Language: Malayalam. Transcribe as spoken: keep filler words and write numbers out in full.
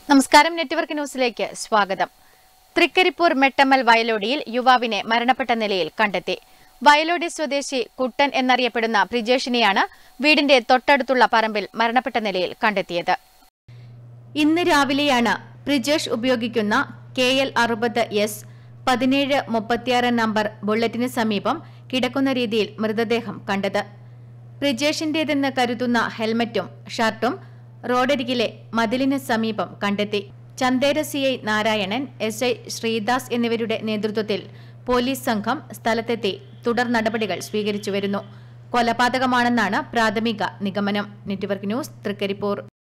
നമസ്കാരം നെറ്റ്വർക്ക് ന്യൂസിലേക്ക് സ്വാഗതം. തൃക്കരിപ്പൂർ മെട്ടമ്മൽ വയലോടിയിൽ യുവാവിനെ മരണപ്പെട്ട നിലയിൽ കണ്ടെത്തി. വയലോടി സ്വദേശി കുട്ടൻ എന്നറിയപ്പെടുന്ന പ്രിജേഷിനെയാണ് വീടിന്റെ തൊട്ടടുത്തുള്ള പറമ്പിൽ മരണപ്പെട്ട നിലയിൽ കണ്ടെത്തിയത്. ഇന്ന് രാവിലെയാണ് പ്രിജേഷ് ഉപയോഗിക്കുന്ന കെ എൽ അറുപത് എസ് പതിനേഴ് മുപ്പത്തിയാറ് നമ്പർ ബുള്ളറ്റിന് സമീപം കിടക്കുന്ന രീതിയിൽ മൃതദേഹം കണ്ടത്. പ്രിജേഷിന്റേതെന്ന് കരുതുന്ന ഹെൽമറ്റും ഷർട്ടും റോഡരികിലെ മതിലിന് സമീപം കണ്ടെത്തി. Chandera C I Narayanan, S I Sreedas എന്നിവരുടെ നേതൃത്വത്തിൽ പോലീസ് സംഘം സ്ഥലത്തെത്തി തുടർ നടപടികൾ സ്വീകരിച്ചു വരുന്നു. കൊലപാതകമാണെന്നാണ് പ്രാഥമിക നിഗമനം. Network news, Trikaripur.